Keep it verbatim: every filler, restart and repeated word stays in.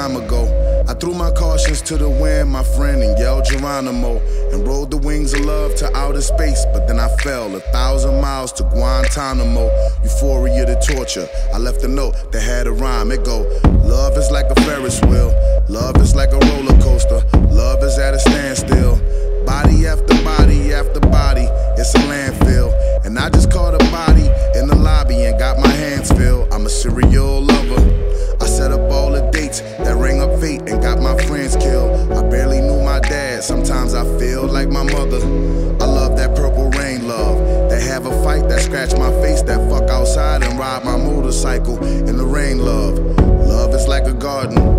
time ago. I threw my cautions to the wind, my friend, and yelled Geronimo, and rode the wings of love to outer space. But then I fell a thousand miles to Guantanamo. Euphoria to torture. I left a note that had a rhyme. It go, love is like a Ferris wheel. Love is like a roller coaster. Love is at a standstill. Body after body after body, it's a landfill. And I just caught a body in the lobby and got my hands filled. I'm a serial lover. I set up all the dates that rang up fate and got my friends killed. I barely knew my dad, sometimes I feel like my mother. I love that purple rain love, that have a fight, that scratch my face, that fuck outside and ride my motorcycle in the rain love. Love is like a garden,